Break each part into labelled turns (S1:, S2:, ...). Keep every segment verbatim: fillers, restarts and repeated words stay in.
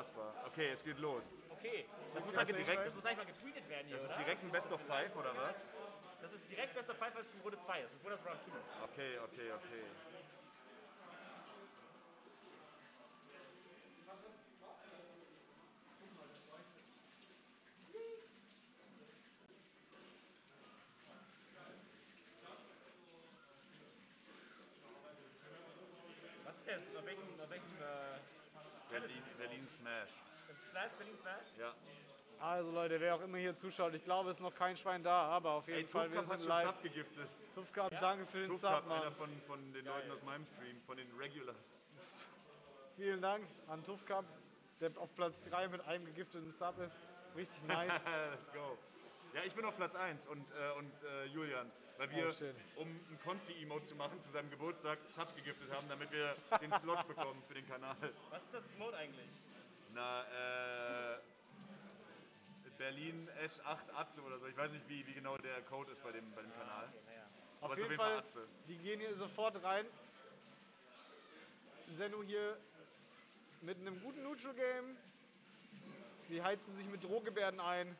S1: Unfassbar. Okay, es geht los.
S2: Okay, das muss,
S1: das
S2: eigentlich,
S1: direkt-
S2: das muss eigentlich mal getweetet werden hier,
S1: Das ist
S2: oder?
S1: direkt ein Best of Five, oder was?
S2: Das ist direkt Best of Five, weil es schon Runde zwei ist. Das ist Winners Round zwei.
S1: Okay, okay, okay.
S2: Was ist der? Nach welchem, nach welchem äh,
S1: Berlin, Berlin Smash.
S2: Das ist Slash, Berlin Smash?
S1: Ja.
S3: Also Leute, wer auch immer hier zuschaut, ich glaube, es ist noch kein Schwein da, aber auf jeden
S1: Ey,
S3: Fall, wir
S1: Tufkap hat
S3: sind
S1: schon
S3: live.
S1: Sub gegiftet.
S3: Tufkap,
S2: Ja?
S3: danke für den
S1: Tufkap,
S3: Sub,
S1: einer
S3: Mann.
S1: von, von den Leuten aus meinem Stream, von den Regulars.
S3: Vielen Dank an Tufkap, der auf Platz drei mit einem gegifteten Sub ist. Richtig nice.
S1: Let's go. Ja, ich bin auf Platz eins und, äh, und äh, Julian, weil wir,
S3: Oh, shit.
S1: um ein Consti-Emote zu machen, zu seinem Geburtstag Subs gegiftet haben, damit wir den Slot bekommen für den Kanal.
S2: Was ist das Emote eigentlich?
S1: Na, äh, Berlin S acht Atze oder so. Ich weiß nicht, wie, wie genau der Code ist bei dem, bei dem Kanal.
S2: Okay, naja.
S1: Aber
S3: Auf
S1: es ist
S3: jeden Fall,
S1: Atze.
S3: die gehen hier sofort rein. Sennu hier mit einem guten Neutral-Game. Sie heizen sich mit Drohgebärden ein.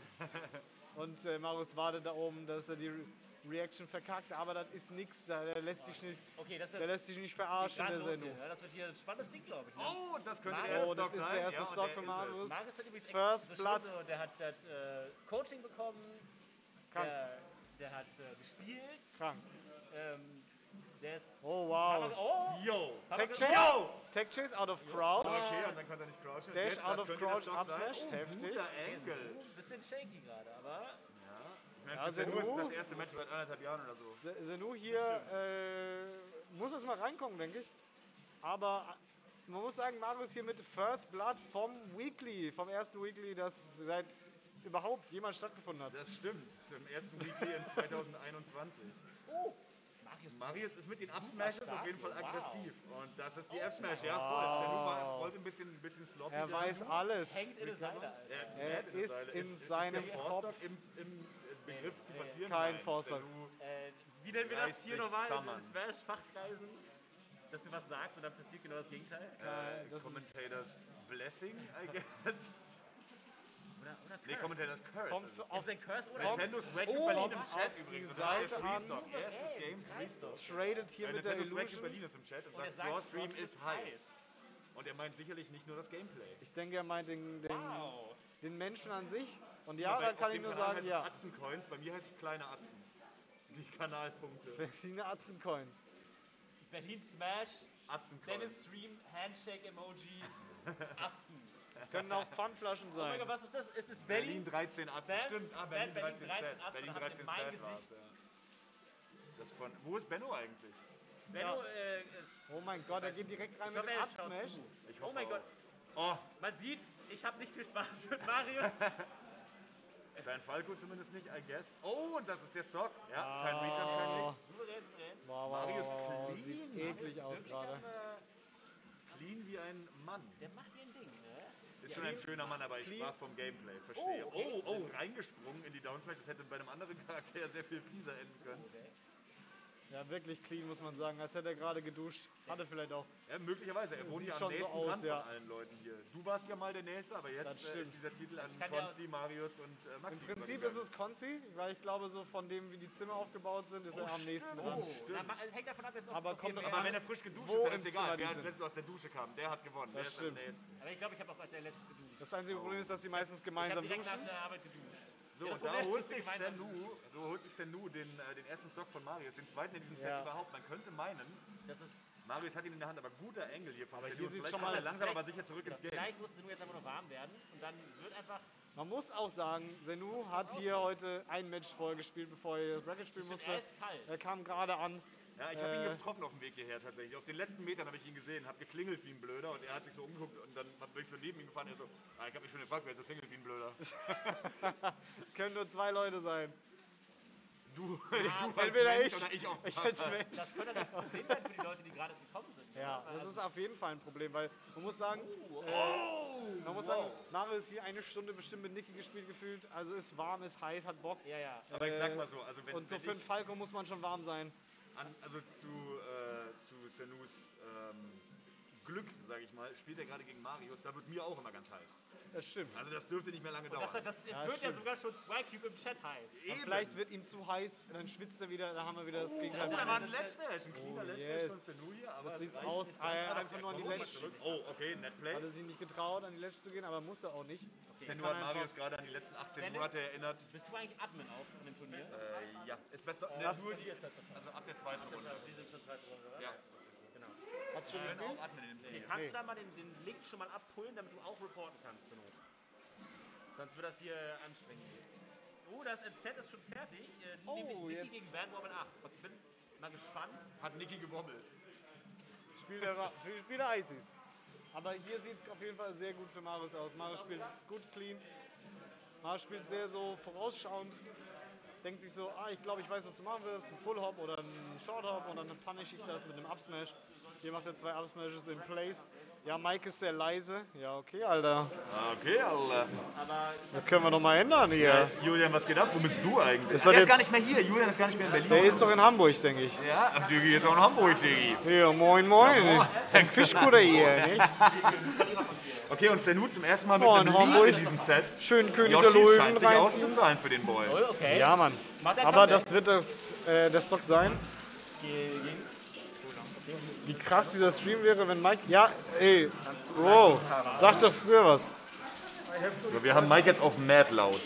S3: Und äh, Marius wartet da oben, dass er die Re Reaction verkackt, aber das ist nix, der lässt sich nicht,
S2: Okay, das ist
S3: der lässt sich nicht verarschen,
S2: gerade
S3: der
S2: los
S3: Sennu.
S2: hier, ne? Das wird hier ein spannendes Ding, glaube ich. Ne?
S1: Oh, das könnte der
S2: Marius,
S1: erste
S3: Oh, das
S1: Stock
S3: ist
S1: sein.
S3: der erste
S1: ja, und
S3: Stock
S1: der
S3: von
S1: ist es.
S3: Marius.
S2: Marius hat übrigens
S3: First
S2: extra
S3: Blood.
S2: Stunde, der hat, der hat äh, Coaching bekommen,
S3: Krank.
S2: der, der hat äh, gespielt,
S3: Krank.
S2: ähm, der ist...
S3: Oh, wow.
S2: Oh!
S1: Yo!
S3: Tech
S2: Yo!
S3: Chase, Tech Chase out of Crouch.
S1: Okay, und dann kann er nicht crouchen.
S3: Dash
S1: Jetzt,
S3: out
S1: das
S3: of
S1: könnte der
S3: crouch,
S1: Stock
S3: up
S1: sein.
S3: smash,
S1: Oh,
S3: heftig.
S1: guter
S2: Ein
S1: Angle.
S2: bisschen shaky gerade, aber...
S1: Ja. Ich meine,
S3: Ja,
S1: für Sennu ist
S3: Sennu.
S1: es das erste Match seit anderthalb Jahren oder so.
S3: Se- Sennu hier äh, muss es mal reinkommen, denke ich. Aber man muss sagen, Marius hier mit First Blood vom Weekly, vom ersten Weekly, das seit überhaupt jemals stattgefunden hat.
S1: Das stimmt, zum ersten Weekly in zweitausendeinundzwanzig.
S2: Oh! Marius,
S1: Marius ist mit den
S2: Super
S1: Up-Smashes
S2: stark
S1: auf jeden Fall
S2: hier, wow.
S1: aggressiv. Und das ist die F-Smash, ja voll. Sennu war, wollte ein bisschen, ein bisschen sloppy.
S3: Er
S1: sein.
S3: weiß alles.
S2: hängt in der Seite, Alter.
S1: Er,
S3: Er ist in seinem
S1: der
S3: Kopf.
S1: Forstock im, im Begriff zu passieren.
S3: Kein
S1: Nein,
S3: Forstock.
S1: Sennu
S2: Äh, wie nennen wir das
S1: reißt
S2: hier
S1: sich
S2: normal in
S1: zusammen.
S2: den Smash-Fachkreisen? Dass du was sagst und dann passiert genau das Gegenteil?
S1: Äh,
S3: das ist-
S1: Commentators Blessing, I guess.
S2: Oder, oder Curse?
S1: Nee, Commentators Curse.
S3: Kommt
S1: ist
S3: für-
S1: es.
S3: auf
S2: ist ein Curse oder
S1: Nintendo Swag
S3: Oh,
S1: Berlin im
S3: auf
S1: Chat
S3: die
S1: übrigens.
S3: Seite
S1: Das ist
S3: an.
S1: Freestock. Erstes Game,
S2: Souverän,
S1: Freestock.
S3: Tradet hier
S1: Äh,
S3: mit der
S1: Nintendo Swag
S3: Illusion.
S1: Berlin ist im Chat und,
S2: Und er
S1: sagt, Your Stream
S2: Your
S1: ist heiß. Und er meint sicherlich nicht nur das Gameplay.
S3: Ich denke, er meint den, den,
S2: Wow!
S3: den Menschen an sich. Und ja,
S1: Aber
S3: dann
S1: auf
S3: kann ich
S1: dem
S3: nur
S1: Kanal
S3: sagen,
S1: heißt es
S3: ja.
S1: Atzencoins, bei mir heißt es kleine Atzen. Die Kanalpunkte.
S3: Berliner Atzencoins.
S2: Berlin Smash,
S1: Atzencoins.
S2: Dennis Stream, Handshake-Emoji, Atzen.
S3: Das können auch Pfandflaschen
S2: Oh mein
S3: sein.
S2: Gott, was ist das? Ist das
S1: Berlin
S2: Berlin?
S1: dreizehn Atzen.
S2: Spam?
S1: Stimmt, ah,
S2: Spam,
S1: Berlin
S2: Berlin
S1: dreizehn
S2: dreizehn
S1: Set.
S2: Atzen
S1: Berlin
S2: hat
S1: dreizehn
S2: in mein
S1: Set war's,
S2: Gesicht.
S1: ja. Das von, wo ist Benno eigentlich?
S2: Benno, äh, ist,
S3: Oh mein Gott, er geht direkt rein
S2: ich
S3: mit
S2: hoffe,
S3: dem
S2: er schaut
S3: Up-Smash.
S2: zu.
S1: Ich
S2: Oh
S1: hoffe
S2: mein
S1: auch.
S2: Gott,
S1: Oh,
S2: man sieht, ich habe nicht viel Spaß mit Marius.
S1: Dein Falco zumindest nicht, I guess. Oh, und das ist der Stock. Ja, kein Rejump, kein
S3: Oh.
S1: nichts.
S2: Souverän, souverän.
S3: Wow, wow,
S1: Marius
S3: wow, wow.
S1: clean.
S3: Sieht
S1: Marius
S3: eklig aus
S1: wirklich
S3: gerade.
S1: am, äh, Clean wie ein Mann.
S2: Der macht hier ein Ding, ne?
S1: Ist schon ein schöner Mann, aber ich
S3: Clean.
S1: sprach vom Gameplay. Verstehe.
S2: Oh, okay.
S1: oh, oh, reingesprungen in die Downsmash. Das hätte bei einem anderen Charakter sehr viel fieser enden können.
S2: Okay.
S3: Ja, wirklich clean, muss man sagen. Als hätte er gerade geduscht. Hatte vielleicht auch.
S1: Ja, möglicherweise. Er wohnt
S3: Sieht
S1: ja am
S3: schon so
S1: nächsten
S3: aus,
S1: dran
S3: ja.
S1: von allen Leuten hier. Du warst ja mal der Nächste, aber
S3: Das
S1: jetzt äh,
S3: stimmt.
S1: ist dieser Titel an
S2: kann ja
S1: Konzi, Marius und äh, Maxi.
S3: Im Prinzip ist
S1: übergegangen.
S3: es Konzi, weil ich glaube, so von dem, wie die Zimmer aufgebaut sind, ist er am nächsten dran.
S2: Oh, na, ma- hängt davon ab jetzt, ob,
S3: Aber
S2: ob
S3: kommt
S2: wir
S3: doch
S2: mehr-
S1: Aber wenn er frisch geduscht
S3: Wo
S1: ist, dann
S3: im
S1: ist es
S3: Zimmer
S1: egal.
S3: die
S1: Wer
S3: sind.
S1: als aus der Dusche kam, der hat gewonnen. Der
S3: Das
S1: ist am
S3: stimmt.
S1: nächsten.
S2: Aber ich glaube, ich habe auch als der letzte geduscht.
S3: Das einzige Problem ist, dass die meistens
S2: Ich habe
S3: gemeinsam
S2: direkt nach
S3: duschen.
S2: der Arbeit geduscht.
S1: So,
S2: Ja,
S1: und
S2: das
S1: da
S2: Problem
S1: holt
S2: ist,
S1: sich
S2: dass sie gemeinsam
S1: Sennu, so holt sich Sennu den, äh, den ersten Stock von Marius, den zweiten in diesem Set
S3: Ja.
S1: überhaupt. Man könnte meinen,
S2: Das ist.
S1: Marius hat ihn in der Hand, aber guter Engel hier von
S3: Aber
S1: Sennu.
S3: hier sieht
S1: Vielleicht
S3: schon
S1: kommt
S3: mal-
S1: er langsam
S2: vielleicht-
S1: aber sicher zurück ins Game.
S2: Vielleicht musst du nur jetzt einfach nur warm werden und dann wird einfach.
S3: Man muss auch sagen, Sennu hat hier heute ein Match vorher gespielt, bevor er das Bracket spielen
S2: Stimmt,
S3: musste.
S2: er ist kalt.
S3: Er kam gerade an.
S1: Ja, ich habe ihn
S3: Äh,
S1: getroffen auf dem Weg hierher tatsächlich. Auf den letzten Metern habe ich ihn gesehen, habe geklingelt wie ein Blöder und er hat sich so umgeguckt und dann bin ich so neben ihm gefahren und er so, ah, ich habe mich schon gefragt, wer so klingelt wie ein Blöder.
S3: Es können nur zwei Leute sein.
S1: Du, du
S3: entweder
S1: als Mensch
S3: ich-
S1: oder ich auf
S3: ich als Mensch.
S2: Das könnte dann ein Problem sein für die Leute, die gerade erst gekommen sind.
S3: Ja, das
S2: Also-
S3: ist auf jeden Fall ein Problem, weil man muss sagen,
S1: Oh,
S3: man muss sagen, Mario ist hier eine Stunde bestimmt mit Niki gespielt gefühlt, also ist warm, ist heiß, hat Bock.
S2: Ja, ja.
S1: Aber ich sag mal so, also wenn,
S3: Und so
S1: wenn
S3: für einen
S1: ich
S3: Falco muss man schon warm sein.
S1: an, also zu, äh, zu Senus ähm, Glück, sage ich mal, spielt er gerade gegen Marius, da wird mir auch immer ganz heiß.
S3: Das stimmt.
S1: Also das dürfte nicht mehr lange dauern.
S2: Das, das, es
S3: Ja,
S2: wird ja
S3: stimmt.
S2: sogar schon zwei Cube im Chat heiß.
S3: Aber vielleicht wird ihm zu heiß, dann schwitzt er wieder, dann haben wir wieder das
S1: Oh,
S3: Gegenteil.
S1: da war ein Let's-Dash, ein cleaner
S3: Oh,
S1: Let's-Dash
S3: yes.
S1: von Senu hier, aber
S3: Das
S1: es
S3: sieht's
S1: reicht
S3: aus,
S1: nicht
S3: ah, ja,
S1: ganz.
S3: einfach nur an die
S1: Nochmal
S3: Ledge.
S1: zurück. Oh, okay, Netplay.
S3: Hat er sich nicht getraut, an die Ledge zu gehen, aber musste auch nicht.
S1: Senu
S3: Kann
S1: hat
S3: einfach-
S1: Marius gerade an die letzten achtzehn
S2: Dennis?
S1: Monate erinnert.
S2: Bist du eigentlich Admin auch von dem Turnier?
S1: Äh, ja, ist besser.
S3: Das-
S1: nur die ist besser. Also ab der zweiten Runde.
S2: Die sind schon zweite Runde, oder?
S1: Ja.
S2: Genau.
S3: Hast du schon
S1: Ich bin
S3: gespielt?
S1: auch Admin in dem
S2: Nee,
S1: Turnier.
S2: kannst
S3: Nee.
S2: du da mal den, den Link schon mal abpullen, damit du auch reporten kannst zur Not? Sonst wird das hier anstrengend. Oh, das N Z ist schon fertig. Äh,
S3: Oh,
S2: nämlich Niki
S3: jetzt-
S2: gegen Van Wobbin acht. Ich bin mal gespannt.
S1: Hat Niki gewobbelt.
S3: Spiel der, Ra- für Spiel der Ices. Aber hier sieht es auf jeden Fall sehr gut für Marius aus. Marius spielt gut clean. Marius spielt sehr so vorausschauend. Denkt sich so, ah, ich glaube, ich weiß, was du machen wirst. Ein Full Hop oder ein Short Hop und dann punish ich das mit einem Up Smash. Hier macht er zwei Up Smashes in place. Ja, Mike ist sehr leise. Ja, okay, Alter.
S1: Okay, Alter.
S2: Aber
S3: Das können wir doch mal ändern hier.
S1: Julian, was geht ab? Wo bist du eigentlich?
S3: Ist
S1: Der
S3: das
S1: ist gar
S3: jetzt-
S1: nicht mehr hier. Julian ist gar nicht mehr in Berlin.
S3: Der ist doch in Hamburg, denke ich.
S1: Ja, ach, Digi ist auch in Hamburg, Digi.
S3: Hier, moin, moin. Ein Fischkutter hier, nicht?
S1: Okay, und Senu zum ersten Mal mit
S3: Oh,
S1: einem
S3: in
S1: Lead
S3: Hamburg.
S1: in diesem Set.
S3: Schön König der
S1: Yoshi
S3: Löwen
S1: scheint sich
S3: reinziehen.
S1: auszuzahlen für den Boy.
S2: oh, okay.
S3: Ja, Mann.
S2: Macht er
S3: Aber
S2: Comeback?
S3: das wird das, äh, der Stock sein.
S2: Gegen-
S3: Wie krass dieser Stream wäre, wenn Mike. Ja, ey, Bro, sag doch früher was.
S1: So, wir haben Mike jetzt auf Mad laut.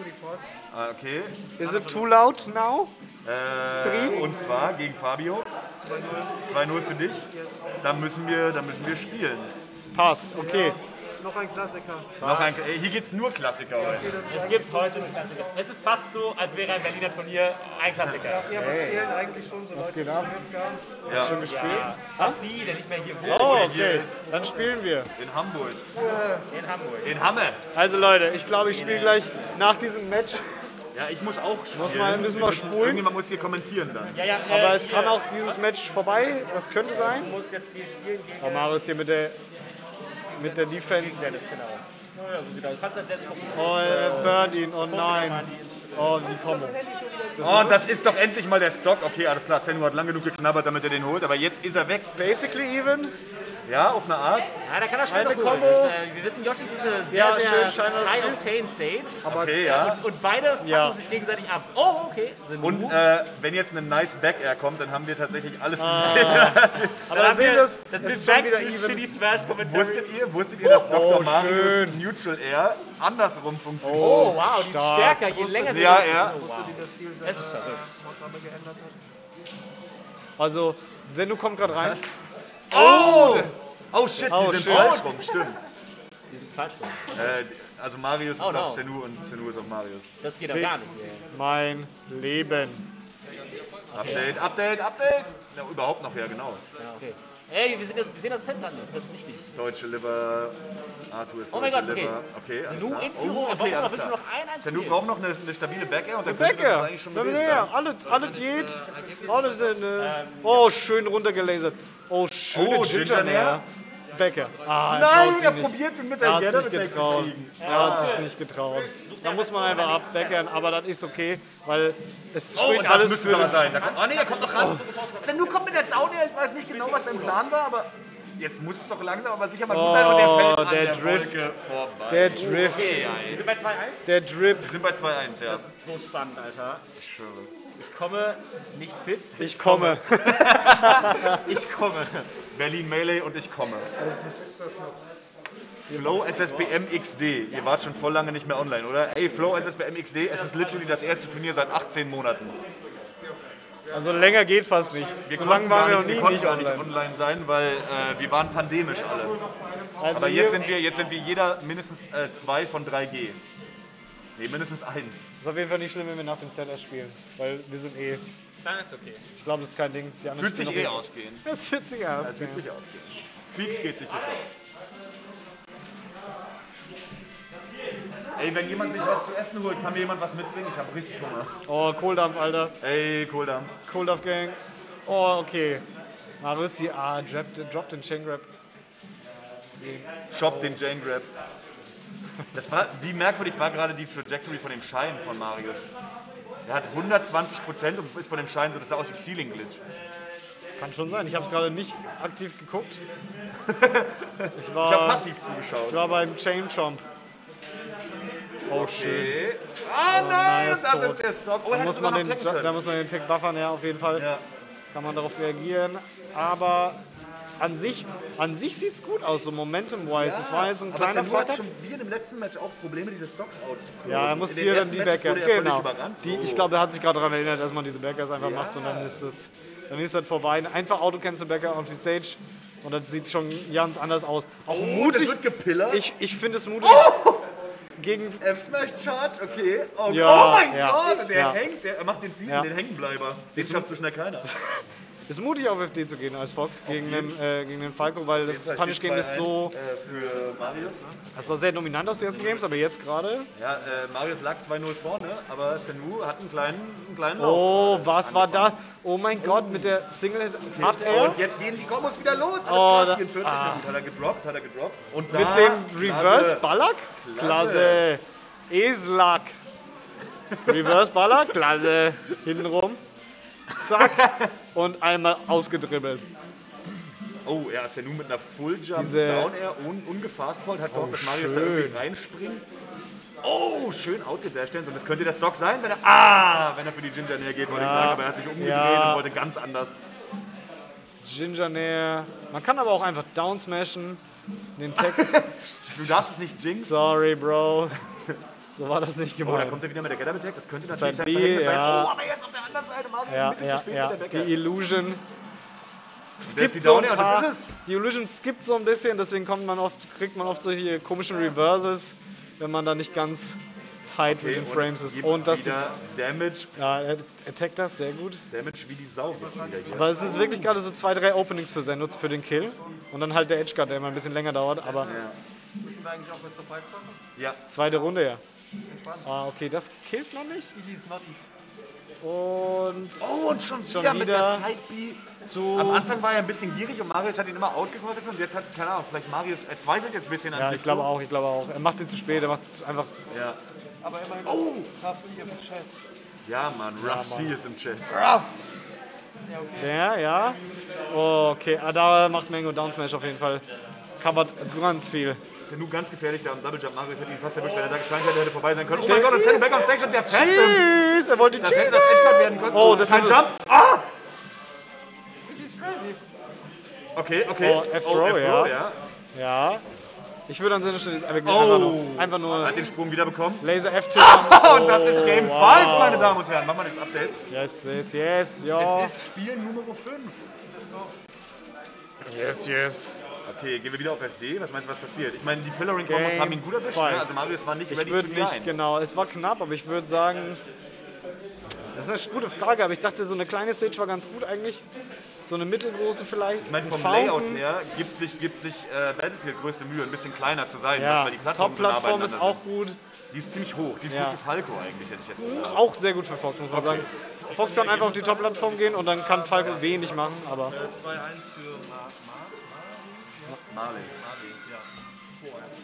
S1: Ah, okay.
S3: Is it too loud now?
S1: Äh,
S3: Stream?
S1: Und zwar gegen Fabio. zwei null für dich. Da müssen wir, da müssen wir spielen.
S3: Pass, okay.
S4: Noch ein Klassiker.
S1: Noch ein, ey, hier gibt's nur Klassiker heute.
S2: Es gibt heute einen Klassiker. Es ist fast so, als wäre ein Berliner Turnier ein Klassiker.
S4: Ja, was fehlen eigentlich schon so
S3: Was
S4: Leute,
S3: geht ab?
S4: die mitgaben.
S1: Ja.
S3: Schon gespielt?
S2: Ja, auch Sie, der nicht mehr hier wohnt,
S3: Oh, okay. Dann spielen wir.
S1: In Hamburg.
S2: in Hamburg.
S1: In Hamme.
S3: Also Leute, ich glaube, ich spiele gleich nach diesem Match.
S1: Ja, ich muss auch spielen.
S3: Muss mal- müssen wir spulen.
S1: Irgendjemand muss hier kommentieren dann.
S2: Ja, ja,
S3: Aber
S2: äh,
S3: es kann auch dieses Match vorbei. Das könnte sein.
S2: Du musst jetzt hier spielen gegen
S3: Oh, Marius hier mit der, mit der Defense.
S2: Dennis, genau. Ja, so sieht das. Du kannst das selbst gucken.
S3: Oh, äh, Birdie. Oh nein. Oh, die Combo.
S1: Oh, das ist doch endlich mal der Stock. Okay, alles klar. Senu hat lang genug geknabbert, damit er den holt. Aber jetzt ist er weg.
S3: Basically even.
S1: Ja, auf eine Art.
S2: Ja, da kann er schon
S3: Eine
S2: noch holen.
S3: Combo.
S2: Das, äh, wir wissen, Yoshi ist eine sehr,
S3: Ja,
S2: sehr
S3: schön, Shiner
S2: high
S3: Shield.
S2: octane Stage.
S1: Okay, ja.
S2: Und, und beide fangen
S3: Ja.
S2: sich gegenseitig ab. Oh, okay. Sind
S1: Und
S2: gut.
S1: äh, wenn jetzt eine nice Back Air kommt, dann haben wir tatsächlich alles gesehen.
S3: Ah. Aber
S2: Dann
S3: da
S2: haben
S3: sehen
S2: wir
S3: wir es.
S2: das
S3: Es
S2: ist
S3: ist schon
S2: back
S3: wieder
S2: to
S3: even.
S2: Shitty Smash Commentary.
S1: Wusstet ihr, wusstet ihr, dass
S3: Oh,
S1: Doktor Marius
S3: schön.
S1: Neutral Air andersrum funktioniert?
S2: Oh, wow, die ist
S3: Stark.
S2: stärker, je länger sie
S1: Ja,
S2: ist.
S1: ja.
S2: Oh, wow.
S4: Das Ziel
S2: Es ist verrückt.
S4: Programme geändert hat.
S3: Also, Senu kommt gerade rein.
S1: Oh! Oh shit,
S3: Oh,
S1: die sind
S3: shit.
S1: falsch rum, stimmt.
S2: Die sind falsch rum.
S1: Äh, also Marius
S2: Oh,
S1: ist
S2: no.
S1: auf Senu und Senu ist auf Marius.
S2: Das geht doch gar nicht.
S3: Mein Leben.
S1: Update, Update, Update! Ja, überhaupt noch, ja genau.
S2: Ja, okay. Ey, wir, sind das, wir sehen das Set gerade nicht, das ist wichtig.
S1: Deutsche Liver, Arthur ist
S2: Oh mein
S1: deutsche
S2: Gott, okay.
S1: Liver. Okay, alles
S2: Senu
S1: klar.
S2: in Führung,
S1: Oh,
S2: er
S1: okay,
S2: braucht
S1: alles
S2: noch, wirklich
S1: klar.
S2: nur noch ein
S1: Senu
S2: Spiel.
S1: braucht noch eine, eine stabile Back Air und dann könnte das
S3: Bäcker.
S1: eigentlich schon
S3: Da
S1: gewesen
S3: her.
S1: sein.
S3: Alles, alles geht. Alles, äh, oh, schön runtergelasert. Oh, schöne
S1: Oh,
S3: Ginger
S1: Ginger
S3: Nair. Bäcker. Ah, er
S1: Nein,
S3: traut
S1: er
S3: sich nicht.
S1: probiert ihn mit
S3: Er
S1: der
S3: hat es nicht
S1: Gather
S3: getraut.
S1: zu kriegen.
S3: Er hat sich nicht getraut. Da muss man einfach abbackern, aber das ist okay, weil es
S1: Oh,
S3: spricht
S1: und das
S3: alles
S1: müsste
S3: für
S1: es aber
S3: den.
S1: sein. Da kommt, oh nee, er kommt noch ran. Senu kommt mit der Down Air. Ich weiß nicht genau, was sein Plan war, aber jetzt muss es doch langsam aber sicher mal gut sein. Und der
S3: Oh,
S1: fällt an
S3: der
S1: der
S3: Drift.
S1: Wolke vorbei.
S3: Der Drift,
S1: Okay, ja,
S2: Wir sind bei zwei eins.
S3: der Drip.
S1: wir sind bei zwei eins, ja.
S2: Das ist so spannend, Alter.
S1: Ich schwöre.
S2: Ich komme nicht fit.
S3: Ich komme.
S2: Ich komme.
S1: Berlin Melee und ich komme. Flow S S B M X D. Ihr wart schon voll lange nicht mehr online, oder? Ey, Flow S S B M X D, es ist literally das erste Turnier seit achtzehn Monaten.
S3: Also länger geht fast nicht.
S1: Wir
S3: so
S1: konnten
S3: lange waren wir
S1: gar
S3: noch
S1: nicht,
S3: nie
S1: wir konnten
S3: nicht
S1: gar nicht
S3: online.
S1: online sein, weil äh, wir waren pandemisch alle.
S3: Also
S1: Aber
S3: hier-
S1: jetzt sind wir, jetzt sind wir jeder mindestens äh, zwei von drei G. Nee, mindestens eins.
S3: Ist auf jeden Fall nicht schlimm, wenn wir nach dem Z S spielen, weil wir sind eh.
S2: Dann ist okay.
S3: Ich glaube, das ist kein Ding. Die
S1: Das
S3: anderen
S1: wird sich
S3: spielen
S1: eh
S3: noch
S1: ausgehen.
S3: Das wird sich
S1: Das
S3: ausgehen.
S1: wird sich ausgehen. Freaks geht sich das aus. Ey, wenn jemand sich was zu essen holt, kann mir jemand was mitbringen? Ich habe richtig Hunger.
S3: Oh, Kohldampf, Alter.
S1: Ey, Kohldampf.
S3: Kohldampf Gang. Oh, okay. Marius hier, ah, droppt, droppt den Chain Grab.
S1: Shop den Jane Grab. Das war, wie merkwürdig war gerade die Trajectory von dem Schein von Marius. Er hat hundertzwanzig Prozent und ist von dem Schein so, das sah aus wie Ceiling Glitch.
S3: Kann schon sein. Ich habe es gerade nicht aktiv geguckt. Ich
S1: Ich
S3: war,
S1: habe passiv zugeschaut.
S3: ich war beim Chain Chomp. Oh, schön.
S1: Okay. Ah nein,
S3: nice,
S1: das
S3: tot.
S1: ist der Stock. Oh,
S3: Da
S1: er
S3: muss,
S1: hätte
S3: man
S1: sogar
S3: den,
S1: noch tacken
S3: da
S1: können.
S3: muss man den Tick buffern, ja, auf jeden Fall.
S1: Ja.
S3: Kann man darauf reagieren. Aber an sich, an sich sieht es gut aus, so Momentum-wise. Es war jetzt ein
S1: Aber
S3: kleiner
S1: Sanu hat
S3: Vorteil.
S1: schon wie in dem letzten Match auch Probleme, diese Stocks auszuführen.
S3: Ja, er muss
S1: In den
S3: hier dann
S1: ersten
S3: die
S1: Matches
S3: Backer.
S1: wurde er völlig
S3: Genau.
S1: überrannt.
S3: Die,
S1: So.
S3: ich glaube, er hat sich gerade daran erinnert, dass man diese Backers einfach
S1: Ja.
S3: macht und dann ist es dann ist das vorbei. Einfach Auto-Cancel-Backer auf die Stage und das sieht schon ganz anders aus. Auch
S1: Oh,
S3: mutig.
S1: das wird gepillert.
S3: Ich, ich finde es mutig. Gegen
S1: F-Smash Charge, okay. Oh,
S3: Ja,
S1: oh mein
S3: ja,
S1: Gott, der
S3: ja.
S1: hängt, der, er macht den fiesen,
S3: Ja.
S1: den Hängenbleiber. Den schafft so schnell keiner.
S3: ist mutig auf F D zu gehen als Fox gegen den, äh, gegen den Falco, weil das
S1: Jedenfalls
S3: Punish
S1: steht
S3: Game ist so.
S1: zwei eins, äh, für Marius. Ne?
S3: Das war sehr dominant aus den ersten Games, aber jetzt gerade.
S1: Ja, äh, Marius lag zwei null vorne, aber Sanu hat einen kleinen, einen kleinen
S3: Oh,
S1: Lauf, äh,
S3: was war da?
S1: angefangen.
S3: Oh mein Gott, mit der Single-Hit Up Air.
S1: Und jetzt gehen die Kombos wieder los. Alles
S3: Oh,
S1: klar,
S3: da-
S1: vierundvierzig,
S3: ah.
S1: na gut, hat er gedroppt, hat er gedroppt. Und da,
S3: Mit dem Reverse
S1: Klasse.
S3: Ballack?
S1: Klasse.
S3: Klasse. Eslack. Reverse Ballack? Klasse. Hintenrum. Zack. Und einmal ausgedribbelt.
S1: Oh, ja, Sanu mit einer Full Jump
S3: Diese-
S1: Down Air, un, ungefastballt, hat gehofft, dass Marius da
S3: schön.
S1: irgendwie reinspringt. Oh, schön outgedasht. Und das könnte der Stock sein, wenn er, ah, wenn er für die Ginger näher geht, wollte ich
S3: Ja.
S1: sagen. Aber er hat sich umgedreht
S3: Ja.
S1: und wollte ganz anders.
S3: Ginger Nair. Man kann aber auch einfach down smashen. Den Tag.
S1: Du darfst es nicht jinxen.
S3: Sorry, Bro. So war das nicht
S1: Oh, da
S3: gemeint.
S1: kommt er wieder mit der Get-Up Attack. Das könnte
S3: Side
S1: natürlich sein
S3: B,
S1: Verhängnis sein.
S3: ja.
S1: Oh, aber er ist auf der anderen Seite. Marius ist
S3: Ja,
S1: ein bisschen
S3: ja,
S1: zu spät
S3: ja.
S1: mit der
S3: Die
S1: Backer.
S3: Illusion
S1: ist
S3: skippt
S1: die
S3: so
S1: Down
S3: ein
S1: Air, das
S3: paar.
S1: ist es.
S3: Die Illusion skippt so ein bisschen, deswegen kommt man oft, kriegt man oft solche komischen Reversals, wenn man da nicht ganz tight mit
S1: Okay,
S3: den
S1: und
S3: Frames
S1: es
S3: ist.
S1: gibt
S3: Und das sieht,
S1: wieder Damage,
S3: ja, er attackt das sehr gut.
S1: Damage wie die Sau jetzt wieder hier.
S3: Aber es ist wirklich gerade so zwei, drei Openings für Zenitz für den Kill. Und dann halt der Edge Guard, der immer ein bisschen länger dauert, aber
S1: Ja.
S4: Müssen wir eigentlich auch Best of Five zocken?
S1: ja.
S3: zweite Runde ja.
S4: Entspannt.
S3: Ah, okay, das killt noch nicht.
S4: Elite's not eat.
S3: Und
S1: Oh, und schon,
S3: Schon
S1: wieder, mit
S3: wieder.
S1: der Side B.
S3: zu.
S1: Am Anfang war er ein bisschen gierig und Marius hat ihn immer outgecallt und jetzt hat, keine Ahnung, vielleicht Marius, er zweifelt jetzt ein bisschen an
S3: Ja,
S1: sich.
S3: ich glaube
S1: so.
S3: auch, ich glaube auch. Er macht sie zu spät, er macht sie zu, einfach.
S1: Ja.
S4: Aber immerhin
S1: Oh!
S4: Tough C im Chat.
S1: Ja, Mann, Rough
S3: Mann.
S1: C ist im Chat.
S4: Ja, okay.
S3: Ja, ja. Oh, okay, ah, da macht Mango Down Smash auf jeden Fall. Covert ganz viel.
S1: Ist ja nur ganz gefährlich da am Double Jump. Marius hätte ihn fast erwischt, wenn er da gestanden hätte, hätte vorbei sein können. Oh mein Gott, das ist Back on Stage und der Phantom.
S3: Tschüss, er wollte
S1: Das hätte
S3: Cheese.
S1: das echt gerade werden können.
S3: Oh, das
S1: Kein
S3: ist es.
S1: Jump. Ah!
S4: This is crazy.
S1: Okay, okay.
S3: Oh, F-Throw, ja.
S1: ja.
S3: Ja. Ich würde an seiner Stelle jetzt einfach,
S1: Oh.
S3: einfach nur, einfach nur
S1: Hat den Sprung wieder bekommen.
S3: Laser F-Tilt.
S1: Und das ist Game
S3: wow.
S1: fünf, meine Damen und Herren. Machen wir das Update.
S3: Yes, yes, yes, ja.
S1: Es ist Spiel Nummer fünf.
S3: Yes, yes.
S1: Okay, gehen wir wieder auf F D. Was meinst du, was passiert? Ich meine, die Pillaring-Kombos
S3: Game
S1: haben ihn gut erwischt.
S3: five.
S1: Ne? Also Marius war nicht
S3: Ich
S1: ready
S3: würde
S1: to
S3: nicht,
S1: grind.
S3: genau, es war knapp, aber ich würde sagen, das ist eine gute Frage, aber ich dachte, so eine kleine Stage war ganz gut eigentlich. So eine mittelgroße vielleicht.
S1: Ich meine, vom
S3: Ein
S1: Layout
S3: Fountain.
S1: her gibt sich, gibt sich äh, Battlefield größte Mühe, ein bisschen kleiner zu sein,
S3: Ja,
S1: weil die Plattformen so nah
S3: Top-Plattform ist
S1: beieinander
S3: auch gut.
S1: sind. Die ist ziemlich hoch. Die ist
S3: Ja.
S1: gut für Falco eigentlich, hätte ich jetzt gesagt.
S3: Auch sehr gut für Fox, muss man sagen. Fox kann einfach auf die Top-Plattform gehen und dann kann Falco wenig machen, aber
S4: zwei eins für Mart. Mart?
S1: Marley.
S4: Marley, ja. zwei eins.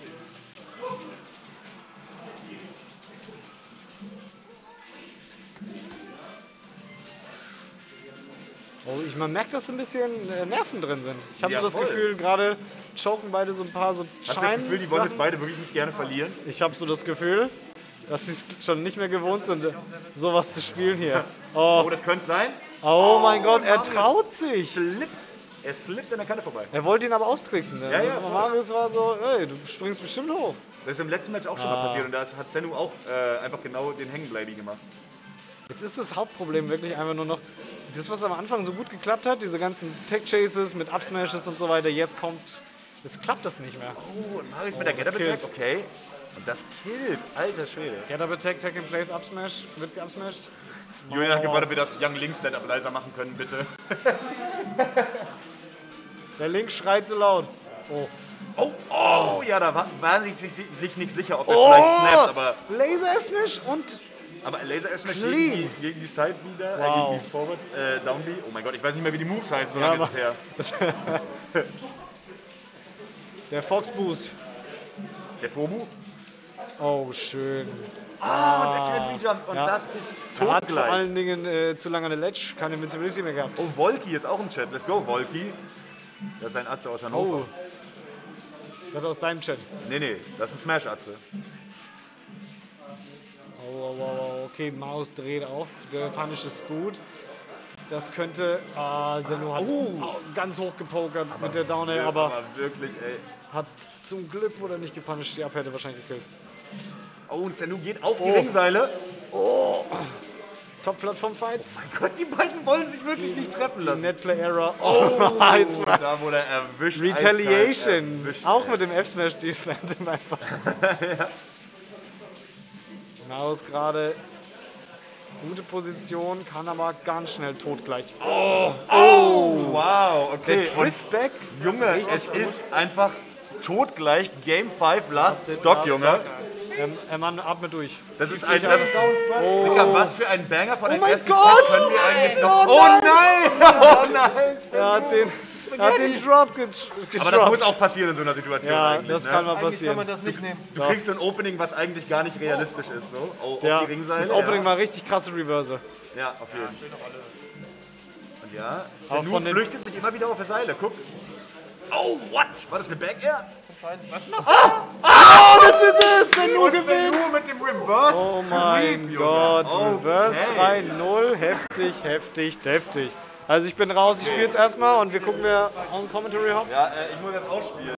S3: oh, ich, man merkt, dass so ein bisschen äh, Nerven drin sind. Ich habe
S1: Ja,
S3: so das
S1: voll.
S3: Gefühl, gerade choken beide so ein paar so
S1: Hast du das Gefühl, die wollen jetzt
S3: Schein-Sachen.
S1: beide wirklich nicht gerne verlieren?
S3: Ich habe so das Gefühl, dass sie es schon nicht mehr gewohnt sind, sowas zu spielen hier. Oh,
S1: Oh, das könnte sein.
S3: oh mein Gott, er
S1: Marius
S3: traut sich.
S1: Slippt. Er slippt an der Kante vorbei.
S3: Er wollte ihn aber austricksen. Ne?
S1: Ja, ja,
S3: Also
S1: voll.
S3: Marius war so, ey, du springst bestimmt hoch.
S1: Das ist im letzten Match auch schon
S3: Ah.
S1: mal passiert und da hat Senu auch äh, einfach genau den Hängenbleibi gemacht.
S3: Jetzt ist das Hauptproblem wirklich einfach nur noch, das, was am Anfang so gut geklappt hat, diese ganzen Tech-Chases mit Upsmashes und so weiter, jetzt kommt, jetzt klappt das nicht mehr.
S1: Oh, und Marius
S3: Oh,
S1: mit der
S3: das
S1: Get-Up Attack,
S3: killt.
S1: okay. Und das killt, alter Schwede.
S3: Get up attack, tag in place, upsmash, wird geupsmashed.
S1: Julian hat
S3: Oh.
S1: gefordert, ob wir das Young Link Setup leiser machen können, bitte.
S3: Der Link schreit so laut. Oh.
S1: Oh, oh, ja, da war, waren sie sich, sich nicht sicher, ob das
S3: Oh!
S1: vielleicht snappt, aber,
S3: Laser Smash und
S1: aber Laser erstmal
S3: Clean.
S1: gegen die, gegen die Side B da,
S3: Wow.
S1: äh, gegen die Forward, äh, Down B. Oh mein Gott, ich weiß nicht mehr, wie die Moves heißen, so
S3: Ja,
S1: lange ist es her.
S3: der Fox Boost.
S1: Der Fobu?
S3: Oh, schön.
S1: Ah, und der Candy Jump. Und
S3: ja.
S1: das ist
S3: Er hat vor
S1: totgleich.
S3: allen Dingen äh, zu lange eine Ledge, keine Invincibility mehr gehabt.
S1: Oh, Volki ist auch im Chat. Let's go, Volki. Das ist ein Atze aus Hannover.
S3: Oh. Das aus deinem Chat.
S1: Nee, nee, das ist ein Smash-Atze.
S3: Oh, oh, oh, oh, okay, Maus dreht auf. Der Punish ist gut. Das könnte. Ah, Zeno hat
S1: Oh.
S3: ganz hoch gepokert mit der Down Air, aber
S1: aber wirklich, ey.
S3: hat zum Glück wurde nicht gepunished. Die Up hätte wahrscheinlich gekillt.
S1: Oh, und Zenu geht auf die
S3: Oh.
S1: Ringseile.
S3: Oh! Top-Plattform-Fights.
S1: Mein Gott, die beiden wollen sich wirklich nicht treffen
S3: Die
S1: lassen.
S3: Netplay-Error.
S1: Oh,
S3: Oh, jetzt mal.
S1: da wurde er erwischt.
S3: Retaliation.
S1: eiskalt erwischt,
S3: Auch
S1: ey.
S3: mit dem F-Smash, die Phantom einfach.
S1: ja.
S3: Maus gerade. Gute Position, kann aber ganz schnell tot gleich. Oh!
S1: Oh, wow, okay.
S3: Der
S1: Und
S3: Driftback.
S1: Junge,
S3: Richtig
S1: es
S3: gut.
S1: ist einfach totgleich Game fünf Last
S3: Last
S1: Stock,
S3: Last
S1: Junge.
S3: Ähm, äh, Mann, atme durch.
S1: Das ist
S3: Gib
S1: ein.
S3: dich
S1: Das,
S3: auf. Oh.
S1: Digga, was für ein Banger von
S3: Oh
S1: dem
S3: mein
S1: ersten
S3: Gott!
S1: Stock können wir eigentlich
S3: Oh
S1: noch.
S3: nein!
S1: Oh nein! Oh nein!
S3: Er hat den, er hat den Drop get, gedroppt.
S1: Aber das muss auch passieren in so einer Situation
S3: Ja,
S1: eigentlich.
S3: das
S1: ne?
S3: kann mal
S4: Eigentlich kann
S3: passieren.
S4: man das nicht nehmen.
S1: Du kriegst so ein Opening, was eigentlich gar nicht realistisch ist. So. Oh,
S3: Ja,
S1: auf die Ringseile.
S3: das Opening
S1: ja.
S3: war richtig krasse Reverse.
S1: Ja, auf jeden Fall. Und ja,
S3: Auch
S1: Zenu
S3: von den-
S1: flüchtet sich immer wieder auf der Seile. Guck. Oh, what? War das eine Back Air?
S3: Oh, das ist es! Zenu
S1: Und
S3: gewinnt!
S1: Zenu mit dem Reverse
S3: Oh mein
S1: Sweep, Junge.
S3: Gott,
S1: Okay.
S3: Reverse drei null, heftig, heftig, deftig. Also ich bin raus, ich spiele jetzt erstmal und wir gucken mir on Commentary Hop.
S1: Ja, äh, ich muss jetzt ausspielen.